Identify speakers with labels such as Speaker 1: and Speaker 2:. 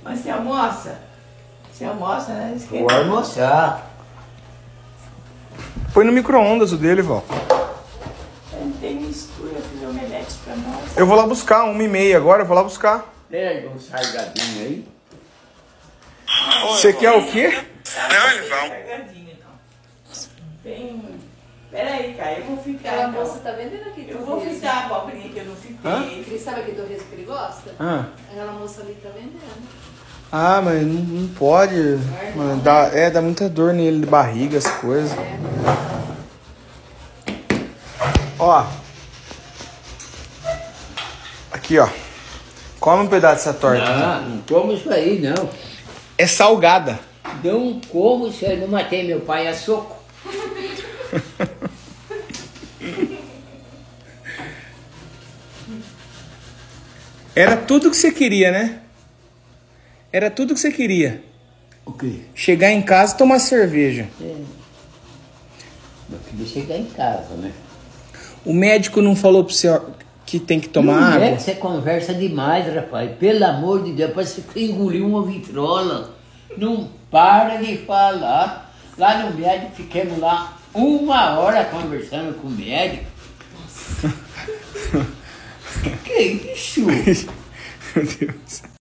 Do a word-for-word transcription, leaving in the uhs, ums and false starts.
Speaker 1: Mas você almoça? Você almoça, né? Esquenta.
Speaker 2: Vou almoçar.
Speaker 3: Põe no micro-ondas o dele, vó.
Speaker 1: Não tem mistura, fiz omelete pra nós.
Speaker 3: Eu vou lá buscar, uma e meia agora, eu vou lá buscar.
Speaker 2: Pega um salgadinho aí.
Speaker 3: Você quer o quê?
Speaker 1: Não, ele vai. Salgadinho, não. Tem... Pera aí, cara, eu vou ficar.
Speaker 4: Aquela
Speaker 1: então.
Speaker 4: moça tá vendendo aqui.
Speaker 1: Eu vou ficar a abobrinha que eu não fiquei.
Speaker 3: Hã?
Speaker 4: Ele sabe aquele torresmo que ele gosta?
Speaker 3: Ah,
Speaker 4: Aquela moça ali tá vendendo.
Speaker 3: ah mas não, não pode. Mano, dá, é, dá muita dor nele de barriga, as coisas.
Speaker 4: É.
Speaker 3: Ó. Aqui, ó. Come um pedaço dessa torta.
Speaker 2: Não, não como isso aí, não.
Speaker 3: É salgada.
Speaker 2: Não como isso aí, não matei meu pai a soco.
Speaker 3: Era tudo que você queria, né? Era tudo que você queria.
Speaker 2: O quê?
Speaker 3: Chegar em casa e tomar cerveja.
Speaker 2: É. Eu queria chegar em casa, né?
Speaker 3: O médico não falou pra você que tem que tomar
Speaker 2: não
Speaker 3: água?
Speaker 2: é que você conversa demais, rapaz. Pelo amor de Deus, parece que você engoliu uma vitrola. Não para de falar. Lá no médico, ficamos lá uma hora conversando com o médico. Que que é isso?
Speaker 3: Meu Deus.